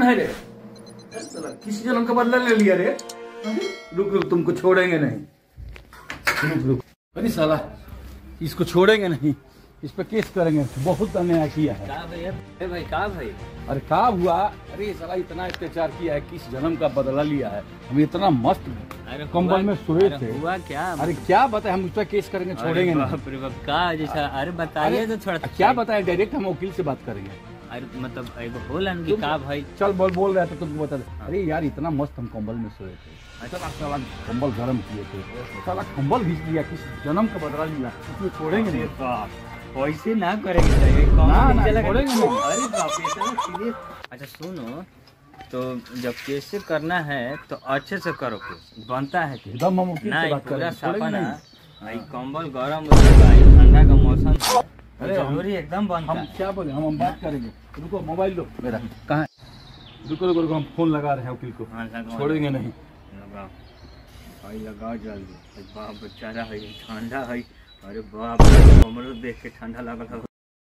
है रे? किसी जन्म का बदला ले लिया रे? रुक रुक, तुमको छोड़ेंगे नहीं। रुक रुक, अरे साला इसको छोड़ेंगे नहीं, इस पे केस करेंगे। बहुत अन्याय किया है। भाई का भाई? अरे का हुआ? अरे साला इतना अत्याचार किया है, किस जन्म का बदला लिया है। हम इतना मस्त कंबल में सोए थे। हुआ क्या? अरे क्या बताए, हम उस पर केस करेंगे, छोड़ेंगे नहीं। बाप रे बाप, का जैसा? अरे बताइए तो थोड़ा। क्या बताए, डायरेक्ट हम वकील से बात करेंगे। अरे मतलब एगो बोलन की का भाई? चल बोल रहा था तुमको बता दे। अरे यार इतना मस्त हम कंबल में सोए थे, साला कंबल गर्म किए थे, साला कंबल घिस लिया, किस जन्म का बदला लिया, इसमें छोड़ेंगे नहीं। वैसे ना करेंगे चाहिए। ना छोड़ेंगे नहीं। अरे बाप रे, इतना सीरियस। अच्छा सुनो, तो जब केस करना है तो अच्छे से करो, केस बनता है केस। एकदम हम वकील से बात पूरा करेंगे, सपना भाई, कंबल गरम होगा, ठंडा का मौसम है, अरे जरूरी एकदम बनता हम है। क्या बोले, हम बात करेंगे। रुको, मोबाइल लो मेरा, कहाँ है? रुको रुको रुको, हम फोन लगा रहे हैं वकील को, छोड़ेंगे नहीं। लगाओ भाई, लगाओ जल्दी। बाप बेचारा है, ठंडा है। अरे बाप रे, हमरो देख के ठंडा लगल है।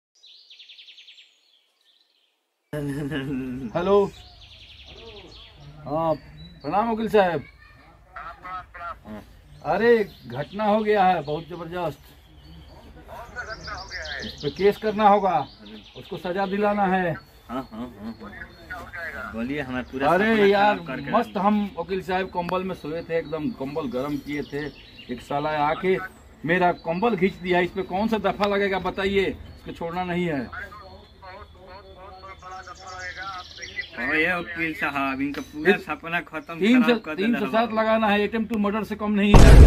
हेलो, हाँ प्रणाम वकील साहब। अरे घटना हो गया है बहुत जबरदस्त, इस पे केस करना होगा, उसको सजा दिलाना है। हाँ, बोलिए, हमारा पूरा। अरे यार मस्त हम वकील साहब कंबल में सोए थे, एकदम कंबल गर्म किए थे, एक साला आके मेरा कंबल खींच दिया। इस पे कौन सा दफा लगेगा बताइए, इसको छोड़ना नहीं है। वकील साहब, इनका पूरा सपना खत्म। 307 लगाना है, अटेम्प्ट टू मर्डर से कम नहीं है।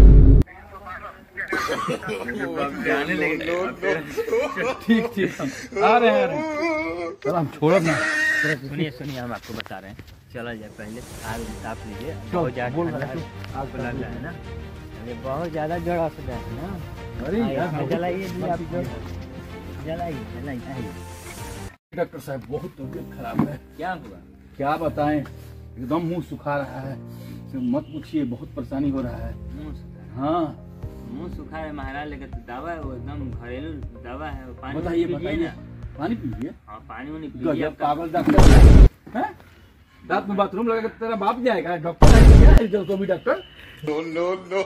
ठीक ठीक, आ रहे हैं, हम छोड़ ना। सुनिए, हम आपको बता रहे हैं, चला जाए पहले आग ताप लीजिए। बोल आग लग रहा है ना, ये बहुत ज्यादा जड़ा से है ना। अरे यार जलाइए, जलाइए। डॉक्टर साहब बहुत तबीयत खराब है। क्या हुआ? क्या बताएं, एकदम मुंह सुखा रहा है, मत पूछिए, बहुत परेशानी हो रहा है। हाँ मुंह सूखा है महाराज, लेकिन तो दवा है, वो एकदम घरेलू दवा है। पानी बताइए, पानी पीजिए। हाँ, पानी वानी पीजिए। पागल डॉक्टर है, रात में बाथरूम लगा के तेरा बाप जाएगा डॉक्टर? क्या तो भी doctor. No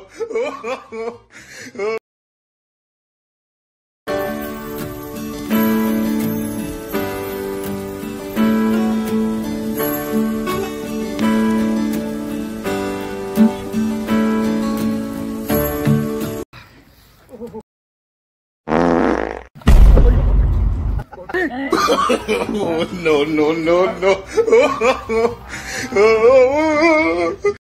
no no no no